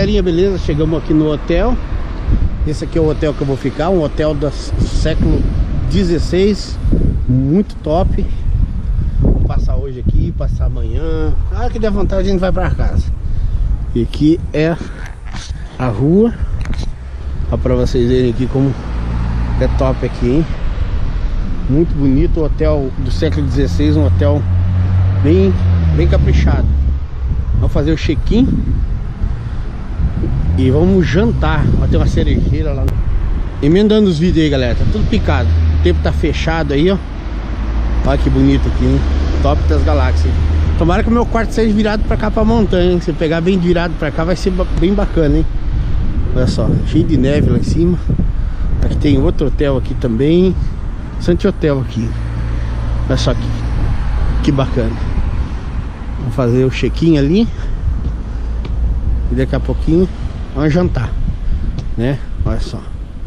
galerinha, beleza? Chegamos aqui no hotel. Esse aqui é o hotel que eu vou ficar, um hotel do século XVI, muito top. Vou passar hoje aqui, passar amanhã. Ah, que der vontade a gente vai pra casa. E aqui é a rua. Ó, pra vocês verem aqui como é top aqui, hein? Muito bonito, o hotel do século XVI, um hotel bem caprichado. Vamos fazer o check-in e vamos jantar. Vai ter uma cerejeira lá. Emendando os vídeos aí, galera, tá tudo picado. O tempo tá fechado aí, ó. Olha que bonito aqui, hein? Top das galáxias. Tomara que o meu quarto seja virado pra cá, pra montanha, hein? Se pegar bem virado pra cá vai ser bem bacana, hein? Olha só, cheio de neve lá em cima. Aqui tem outro hotel aqui também. Bastante hotel aqui. Olha só que bacana. Vamos fazer o check-in ali. E daqui a pouquinho vamos jantar, né? Olha só.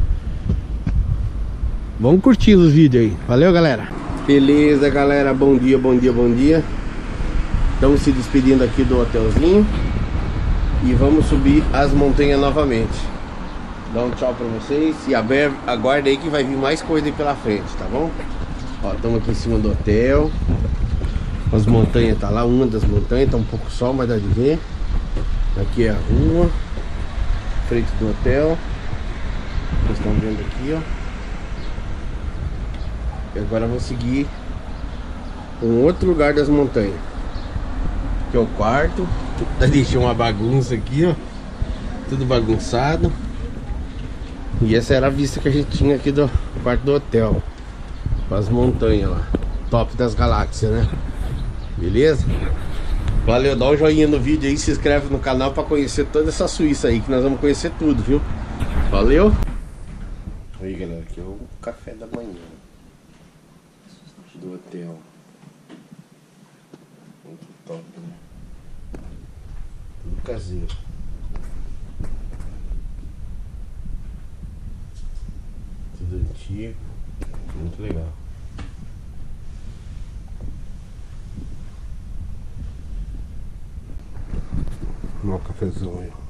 Vamos curtir os vídeos aí. Valeu, galera. Beleza, galera. Bom dia, bom dia, bom dia. Estamos se despedindo aqui do hotelzinho. E vamos subir as montanhas novamente. Dá um tchau pra vocês. E aguarda aí que vai vir mais coisa aí pela frente, tá bom? Ó, estamos aqui em cima do hotel. As montanhas tá lá, uma das montanhas. Tá um pouco sol, mas dá de ver. Aqui é a rua, frente do hotel. Vocês estão vendo aqui, ó. E agora eu vou seguir um outro lugar das montanhas. Aqui é o quarto. Deixei uma bagunça aqui, ó. Tudo bagunçado. E essa era a vista que a gente tinha aqui do quarto do hotel. Com as montanhas lá. Top das galáxias, né? Beleza? Valeu, dá um joinha no vídeo aí, se inscreve no canal pra conhecer toda essa Suíça aí, que nós vamos conhecer tudo, viu? Valeu! Aí, galera, aqui é o café da manhã do hotel. Muito top, né? Tudo caseiro. Tudo antigo. Muito legal. Um cafezão aí.